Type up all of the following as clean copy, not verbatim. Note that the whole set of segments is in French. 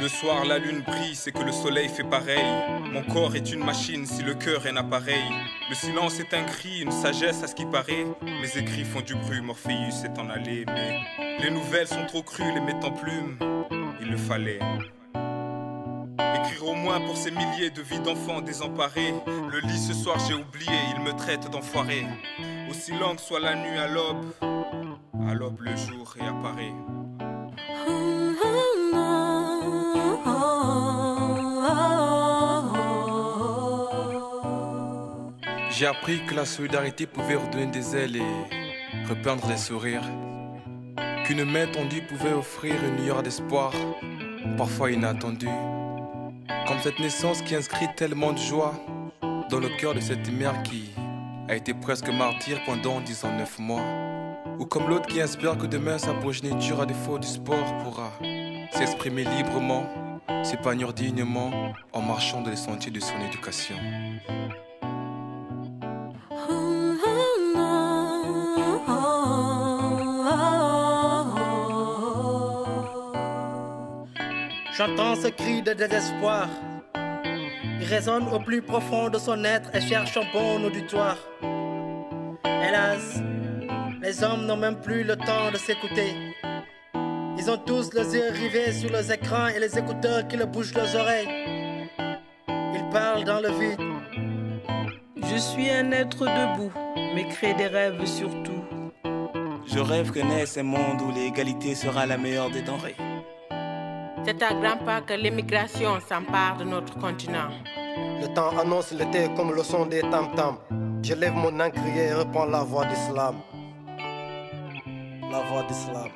le soir la lune brille, c'est que le soleil fait pareil. Mon corps est une machine si le cœur est un appareil. Le silence est un cri, une sagesse à ce qui paraît. Mes écrits font du bruit, Morpheus est en allée. Mais les nouvelles sont trop crues, les mettent en plume. Il le fallait. Écrire au moins pour ces milliers de vies d'enfants désemparés. Le lit ce soir j'ai oublié, il me traite d'enfoiré. Aussi longue soit la nuit à l'aube le jour réapparaît. J'ai appris que la solidarité pouvait redonner des ailes et repeindre les sourires. Qu'une main tendue pouvait offrir une lueur d'espoir, parfois inattendue. Comme cette naissance qui inscrit tellement de joie dans le cœur de cette mère qui a été presque martyre pendant 10 ans, 9 mois. Ou comme l'autre qui espère que demain sa progéniture à défaut du sport pourra s'exprimer librement, s'épanouir dignement en marchant dans les sentiers de son éducation. J'entends ce cri de désespoir. Il résonne au plus profond de son être et cherche un bon auditoire. Hélas, les hommes n'ont même plus le temps de s'écouter. Ils ont tous les yeux rivés sur les écrans et les écouteurs qui leur bougent les oreilles. Ils parlent dans le vide. Je suis un être debout, mais crée des rêves surtout. Je rêve que naisse un monde où l'égalité sera la meilleure des denrées. C'est à grands pas que l'immigration s'empare de notre continent. Le temps annonce l'été comme le son des tam-tams. Je lève mon encrier et reprends la voix d'Islam. La voix d'Islam.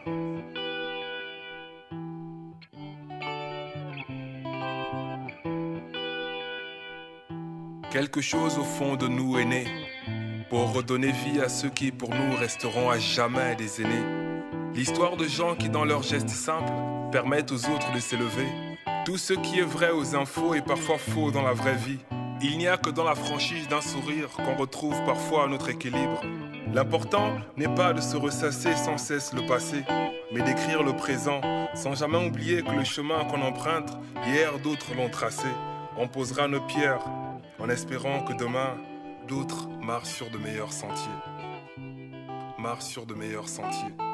Quelque chose au fond de nous est né pour redonner vie à ceux qui pour nous resteront à jamais des aînés. L'histoire de gens qui dans leurs gestes simples permettent aux autres de s'élever. Tout ce qui est vrai aux infos est parfois faux dans la vraie vie. Il n'y a que dans la franchise d'un sourire qu'on retrouve parfois notre équilibre. L'important n'est pas de se ressasser sans cesse le passé, mais d'écrire le présent sans jamais oublier que le chemin qu'on emprunte, hier d'autres l'ont tracé. On posera nos pierres en espérant que demain d'autres marchent sur de meilleurs sentiers. Marchent sur de meilleurs sentiers.